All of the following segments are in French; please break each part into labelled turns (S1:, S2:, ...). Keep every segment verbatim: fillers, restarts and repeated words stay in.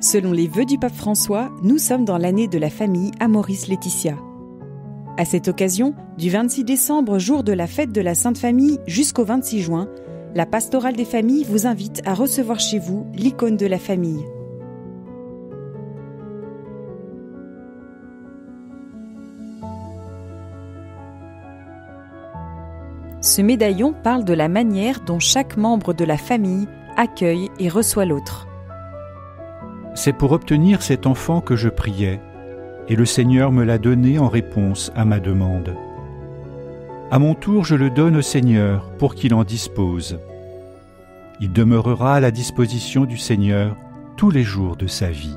S1: Selon les vœux du pape François, nous sommes dans l'année de la famille Amoris Laetitia. À cette occasion, du vingt-six décembre, jour de la fête de la Sainte Famille, jusqu'au vingt-six juin, la Pastorale des familles vous invite à recevoir chez vous l'icône de la famille. Ce médaillon parle de la manière dont chaque membre de la famille accueille et reçoit l'autre.
S2: C'est pour obtenir cet enfant que je priais, et le Seigneur me l'a donné en réponse à ma demande. À mon tour, je le donne au Seigneur pour qu'il en dispose. Il demeurera à la disposition du Seigneur tous les jours de sa vie.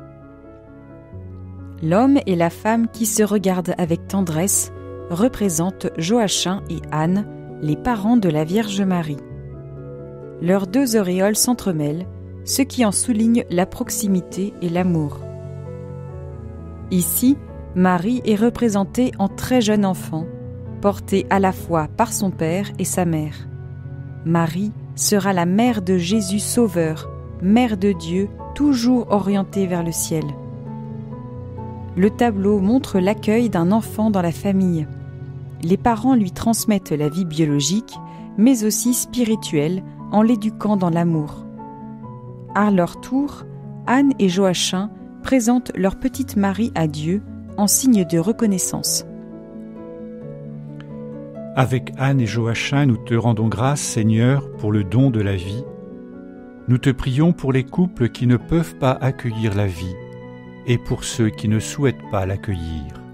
S1: L'homme et la femme qui se regardent avec tendresse représentent Joachim et Anne, les parents de la Vierge Marie. Leurs deux auréoles s'entremêlent, ce qui en souligne la proximité et l'amour. Ici, Marie est représentée en très jeune enfant, portée à la fois par son père et sa mère. Marie sera la mère de Jésus Sauveur, mère de Dieu, toujours orientée vers le ciel. Le tableau montre l'accueil d'un enfant dans la famille. Les parents lui transmettent la vie biologique, mais aussi spirituelle, en l'éduquant dans l'amour. À leur tour, Anne et Joachim présentent leur petite Marie à Dieu en signe de reconnaissance.
S2: Avec Anne et Joachim, nous te rendons grâce, Seigneur, pour le don de la vie. Nous te prions pour les couples qui ne peuvent pas accueillir la vie et pour ceux qui ne souhaitent pas l'accueillir.